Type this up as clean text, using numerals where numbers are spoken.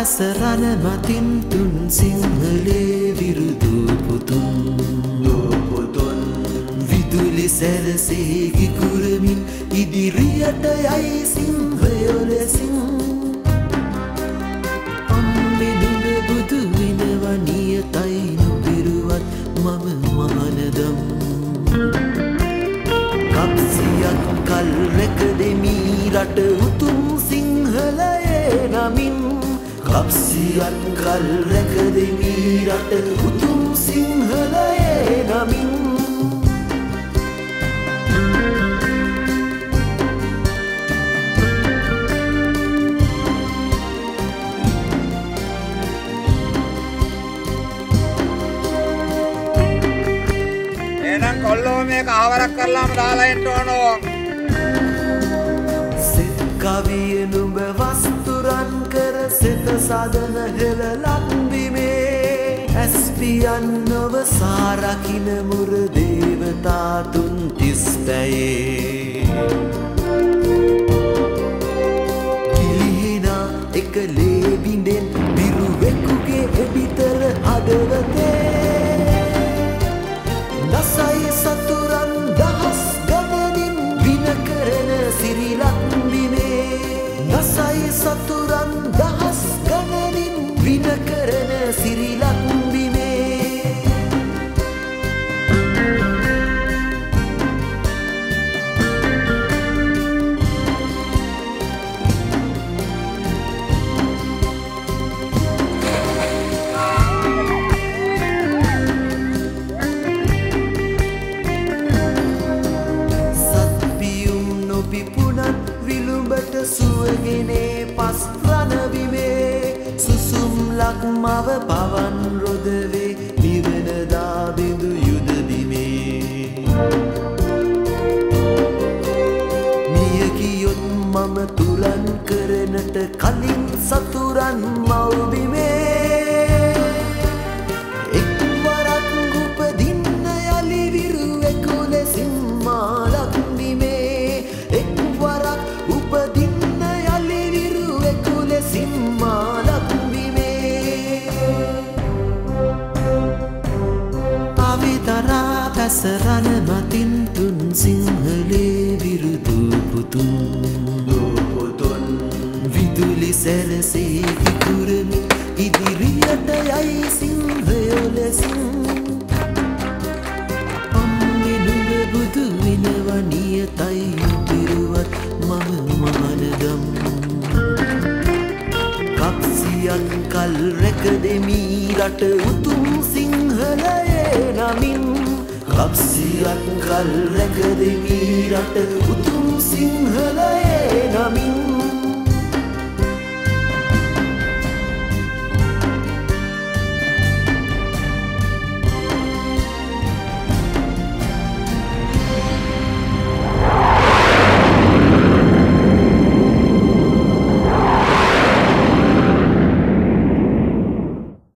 පැසරන මතින් තුන් සිංහලේ විරුදු පුතුන් විදුලි සැරසේ ගිකුරමින් ඉදිරියට යයි සිංහයෝ ලෙසින් අම්මේ නුඹ බුදු වෙනවා නියතයි නොබිරුවත් මම මහනදම් කප්සියක් කල් රැක දෙමි රට උතුම් සිංහලයේ නමින් කප්සියක් කල් රැක දෙමි රට උතුම් සිංහලයේ නමින් එහෙනම් කොල්ලෝ මේක ආවරක් කරලාම දාලා එන්න ඕනෝ සිත කවිය නුඹ වස්තුරන් කර සිත සදන හෙළ ලක්බිමේ ඇස්පියන් නොව සාරකින මුර දේවතා තුන් තිස්පැයේ කිලිහිනා එක ලේබිඳෙන් බිරුවෙකුගේ එබිතර හදවතේ නසයි සතුරන් දහස් ගණනින් වින කරන සිරිලක් බිමේ නසයි සතුරන් දහස් ගණනින් වින කරන සිරිලක් බිමේ සුවගෙනේ පස් රණවිමේ සුසුම් ලක්මව පවන් රොදවේ නිවනදා බිඳු යුදබිමේ මියකියොත් මම තුරන් කරනට කලින් සතුරන් මව්බිමේ එක්වරක් උපදින්න යලි විරුවෙකු ලෙසින් මාලක් බිමේ එක්වරක් උපදින්න පැසරන මතින් තුන් සිංහලේ විරුදු පුතුන් විදුලි සැරසේ ගිකුරමින් ඉදිරියට යයි සිංහයෝ ලෙසින් අම්මේ නුඹ බුදු වෙනවා නියතයි නොබිරුවත් මම මහනදම් කප්සියක් කල් රැක දෙමි රට උතුම් සිංහලයේ නමින් කප්සියක් කල් රැක දෙමි රට උතුම් සිංහලයේ නමින්